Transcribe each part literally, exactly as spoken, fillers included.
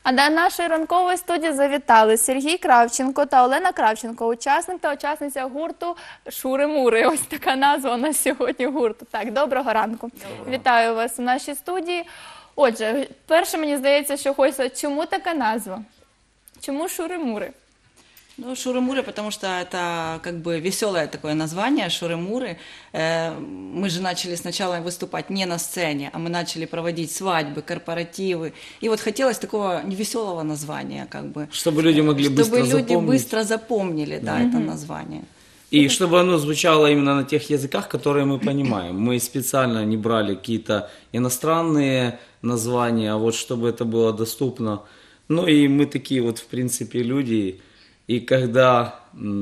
А до нашої ранкової студії завітали Сергій Кравченко та Олена Кравченко, учасник та учасниця гурту «Шури-мури». Ось така назва у нас сьогодні гурту. Так, доброго ранку. Доброго. Вітаю вас у нашій студії. Отже, перше, мені здається, що хочеться, чому така назва? Чому «Шури-мури»? Ну, Шуры-муры, потому что это как бы веселое такое название, Шуры-муры. Мы же начали сначала выступать не на сцене, а мы начали проводить свадьбы, корпоративы. И вот хотелось такого невеселого названия, как бы. Чтобы люди могли чтобы быстро люди запомнить. быстро запомнили, да, mm-hmm. это название. И чтобы оно звучало именно на тех языках, которые мы понимаем. Мы специально не брали какие-то иностранные названия, а вот чтобы это было доступно. Ну и мы такие вот, в принципе, люди. И когда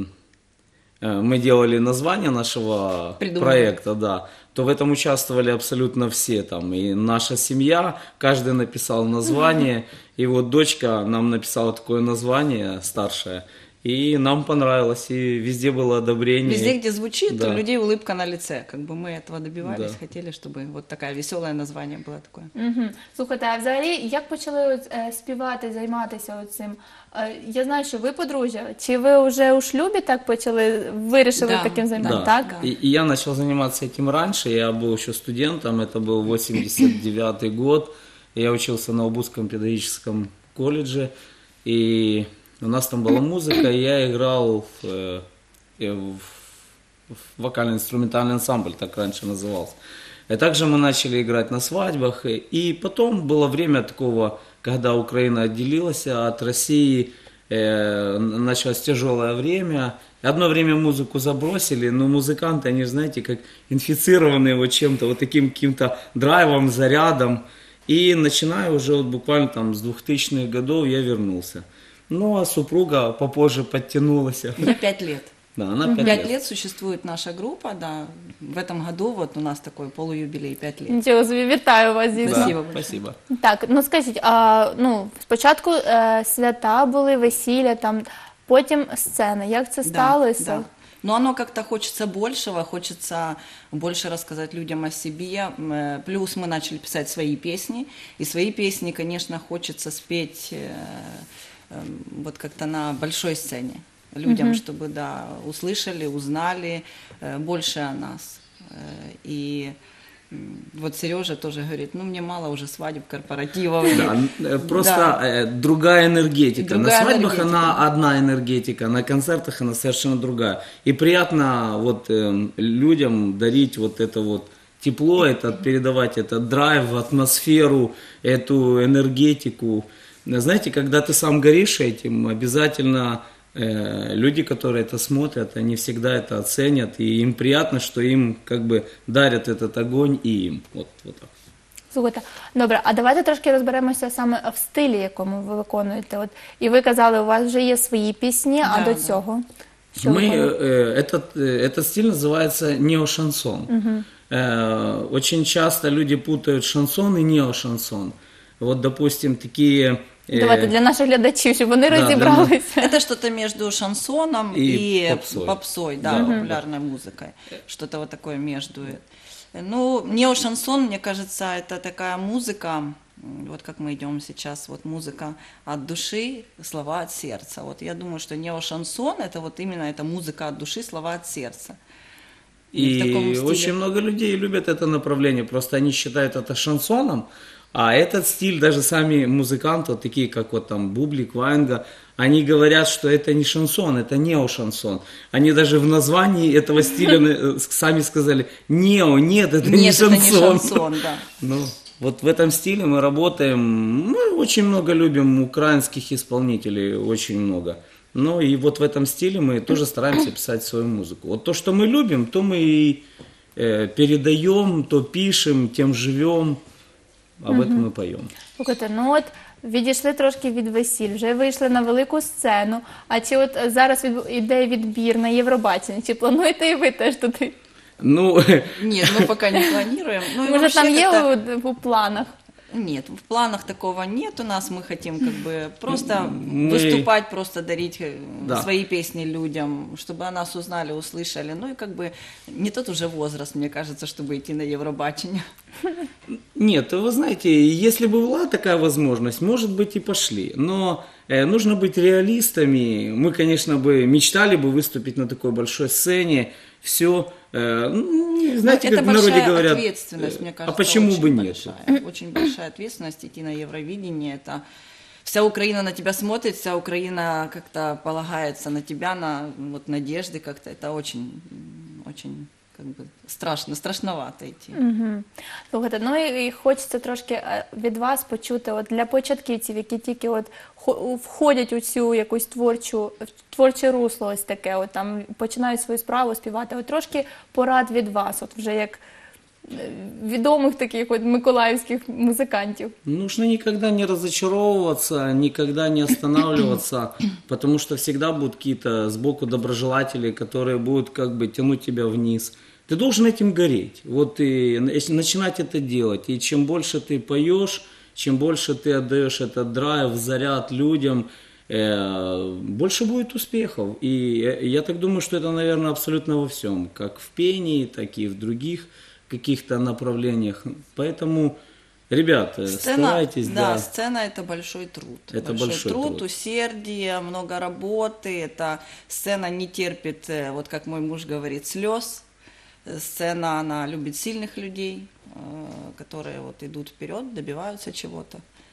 мы делали название нашего Придумали. проекта, да, то в этом участвовали абсолютно все. Там, и наша семья, каждый написал название. Mm-hmm. И вот дочка нам написала такое название, старшая. И нам понравилось, и везде было одобрение. Везде, где звучит, да. у людей улыбка на лице. Как бы мы этого добивались, да. хотели, чтобы вот такое веселое название было такое. Угу. Слухайте, а взагалі, як почали от, е, співати, займатися цим? Е, я знаю, що ви подружжя. Чи ви вже у шлюбі так почали, вирішили да. таким займатися? Да. Так? Да. И, и я начал заниматься этим раньше, я был еще студентом, это был восемьдесят девятый год, я учился на Обузском педагогическом колледже, и... У нас там была музыка, и я играл в, в, в вокально-инструментальный ансамбль, так раньше назывался. И также мы начали играть на свадьбах. И потом было время такого, когда Украина отделилась от России, э, началось тяжелое время. Одно время музыку забросили, но музыканты, они, знаете, как инфицированные вот чем-то, вот таким каким-то драйвом, зарядом. И начиная уже вот буквально там с двухтысячных годов я вернулся. Ну, а супруга попозже подтянулась. Я пять лет. Да, она пять, пять лет. лет существует наша группа, да. В этом году вот у нас такой полуюбилей, пять лет. Нічого собі, вітаю вас зі Да, Спасибо. спасибо. Так, ну скажіть, а, ну, спочатку е, свята були, весілля, там, потім сцена. Як це сталося? Да, да. Но оно как-то хочется большего, хочется больше рассказать людям о себе. Плюс мы начали писать свои песни. И свои песни, конечно, хочется спеть... вот как-то на большой сцене людям, mm-hmm. чтобы, да, услышали, узнали э, больше о нас. Э, и э, вот Сережа тоже говорит, ну, мне мало уже свадеб, корпоративов. Да, просто да. другая энергетика. Другая на свадьбах энергетика. Она одна энергетика, на концертах она совершенно другая. И приятно вот э, людям дарить вот это вот тепло, это, передавать этот драйв, атмосферу, эту энергетику. Знаете, когда ты сам горишь этим, обязательно э, люди, которые это смотрят, они всегда это оценят, и им приятно, что им как бы дарят этот огонь и им. Вот, вот так. Слухайте, добре, а давайте трошки розберемося саме в стилі, якому ви виконуєте. От, і ви казали, у вас вже є свої пісні, а да, до да. цього? Що Мы, э, этот, этот стиль называется неошансон. Угу. Э, очень часто люди путают шансон и неошансон. Вот, допустим, такие... Давайте для наших глядачів, щоб вони да, розібралися. Это что-то между шансоном и, и попсой. попсой, да, да, популярной музыкой. Что-то вот такое между. Ну, неошансон, мне кажется, это такая музыка, вот как мы идем сейчас, вот музыка от души, слова от сердца. Вот я думаю, что неошансон – это вот именно эта музыка от души, слова от сердца. И очень много людей любят это направление, просто они считают это шансоном. А этот стиль, даже сами музыканты, вот такие как вот там Бублик, Ваенга, они говорят, что это не шансон, это неошансон. Они даже в названии этого стиля сами сказали, нео, нет, это нет, не шансон. Нет, это не шансон, да. Ну, вот в этом стиле мы работаем, мы очень много любим украинских исполнителей, очень много. Ну и вот в этом стиле мы тоже стараемся писать свою музыку. Вот то, что мы любим, то мы и э, передаем, то пишем, тем живем. Об этом ми поємо. Слухайте, ну от відійшли трошки від весіль, вже вийшли на велику сцену. А чи от зараз від, іде відбір на Євробачення? Чи плануєте і ви теж туди? Ну, нет, мы пока не планируем. Ну, може там є у, у планах? Нет, в планах такого нет у нас. Мы хотим как бы просто мы... выступать, просто дарить да. свои песни людям, чтобы о нас узнали, услышали. Ну и как бы не тот уже возраст, мне кажется, чтобы идти на Евробачение. Нет, вы знаете, если бы была такая возможность, может быть и пошли. Но э, нужно быть реалистами. Мы, конечно, бы мечтали бы выступить на такой большой сцене. Все, э, ну, знаете, это как в народе большая говорят, ответственность, мне э, кажется, а почему очень бы нет? большая, очень большая ответственность идти на Евровидение. Это вся Украина на тебя смотрит, вся Украина как-то полагается на тебя, на вот надежды как-то. Это очень, очень как бы страшно, страшновато йти. Угу. Слухайте, ну і, і хочеться трошки е, від вас почути, от для початківців, які тільки от хо- входять у цю якусь творчу, творче русло, ось таке, от там починають свою справу співати, от трошки порад від вас, от вже як е, відомих таких от миколаївських музикантів. Нужно никогда не разочаровываться, никогда не останавливаться, потому что всегда будут какие-то сбоку доброжелатели, которые будут как бы тянуть тебя вниз. Ты должен этим гореть, вот и начинать это делать. И чем больше ты поешь, чем больше ты отдаешь этот драйв, заряд людям, э, больше будет успехов. И я так думаю, что это, наверное, абсолютно во всем, как в пении, так и в других каких-то направлениях. Поэтому, ребята, Сцена, старайтесь, да, да. сцена это большой труд. Это большой труд, труд. усердие, много работы. Это сцена не терпит, э, вот как мой муж говорит, слез. Сцена, она любит сильных людей, э, которые вот идут вперед, добиваются чего-то.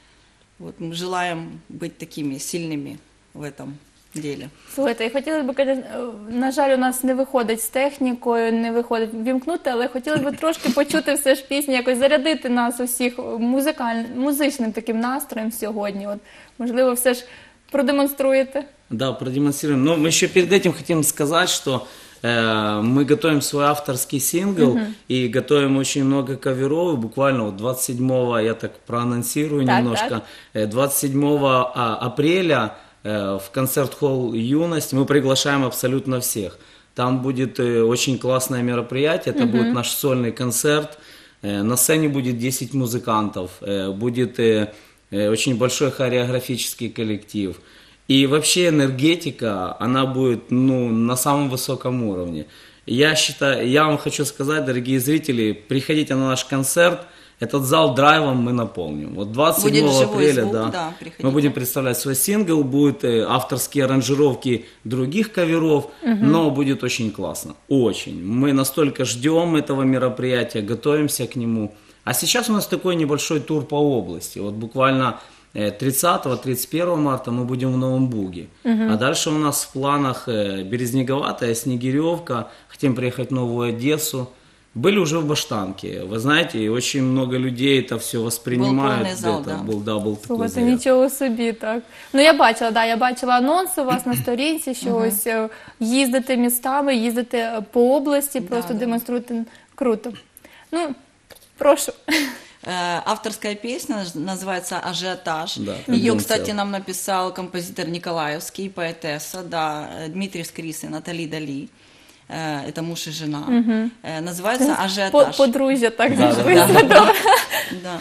Вот мы желаем быть такими сильными в этом деле. Слухайте, і хотілося б, каже, на жаль, у нас не виходить з технікою, не виходить вімкнути, але хотілося б трошки почути все ж пісню, якось зарядити нас усіх музикаль... музичним таким настроєм сьогодні. От, можливо, все ж продемонструєте? Да, продемонстрируем. Но мы еще перед этим хотим сказать, что э, мы готовим свой авторский сингл и готовим очень много каверов. И буквально вот двадцать седьмого, я так проанонсирую Так, немножко, так. э, двадцать седьмого а, апреля э, в концерт-холл «Юность» мы приглашаем абсолютно всех. Там будет э, очень классное мероприятие, это будет наш сольный концерт. Э, на сцене будет десять музыкантов, э, будет э, э, очень большой хореографический коллектив. И вообще энергетика, она будет, ну, на самом высоком уровне. Я считаю, я вам хочу сказать, дорогие зрители, приходите на наш концерт, этот зал драйвом мы наполним. Вот двадцать седьмого Будет живой апреля, звук, да, да, приходите. мы будем представлять свой сингл, будут э, авторские аранжировки других каверов, но будет очень классно, очень. Мы настолько ждем этого мероприятия, готовимся к нему. А сейчас у нас такой небольшой тур по области, вот буквально тридцатого — тридцать первого марта мы будем в Новом Буге. А дальше у нас в планах э, Березниговатая, Снегиревка, хотим приехать в Новую Одессу. Были уже в Баштанке, вы знаете, и очень много людей это все воспринимают. полный зал, Это да. был, да, был такой Слухайте, заряд. нічого собі, так. Ну, я бачила, да, я бачила анонс у вас на сторінці, що ось е, їздите містами, їздите по області, просто да. демонструєте. Круто. Ну, прошу. Э, Авторская песня называется «Ажиотаж». Да, Ее, альбом кстати, целый. нам написал композитор Николаевский, поэтесса, да, Дмитрий Скрис и Натали Дали. Э, Это муж и жена. Э, Называется По- «Ажиотаж». Подружжя так Да, зійшлися. да, Да.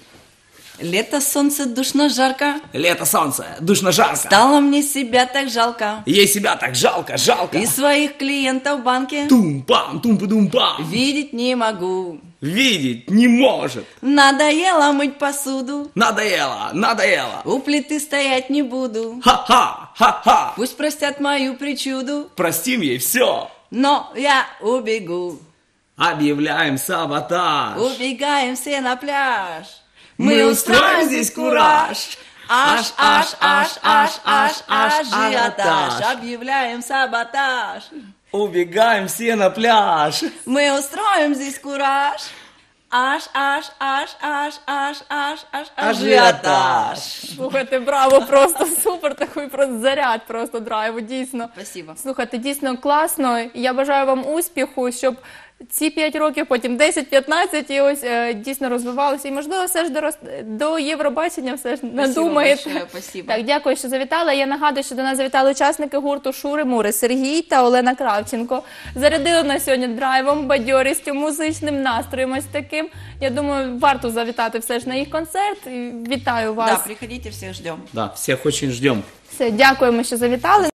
Лето, солнце, душно, жарко. Лето, солнце, душно, жарко. Стало мне себя так жалко. Ей себя так жалко, жалко. И своих клиентов в банке Тум-пам, тум-па-дум-пам. видеть не могу. Видеть не может. Надоело мыть посуду. Надоело, надоело. У плиты стоять не буду. Ха-ха, ха-ха. Пусть простят мою причуду. Простим ей все. Но я убегу. Объявляем саботаж. Убегаем все на пляж. Мы устроим здесь кураж. Аж, аж, аж, аж, аж, аж, ажиотаж. ажиотаж. Объявляем саботаж. Убегаем все на пляж. Мы устроим здесь кураж. Аж, аж, аж, аж, аж, аж, аж, ажиотаж. Слухайте, браво, просто супер, такий просто заряд просто драйву, дійсно. Спасибо. Слухайте, дійсно класно. Я бажаю вам успіху, щоб ці п'ять років, потім десять-п'ятнадцять, і ось е, дійсно розвивалися. І, можливо, все ж до, роз- до Євробачення все ж надумаєте. большое, спасибо. Так, дякую, що завітали. Я нагадую, що до нас завітали учасники гурту Шури-Мури Сергій та Олена Кравченко. Зарядили нас сьогодні драйвом, бадьорістю, музичним настроєм ось таким. Я думаю, варто завітати все ж на їх концерт. І вітаю вас. Да, приходите, всех ждем. Да, всех очень ждем. Все, дякуємо, що завітали.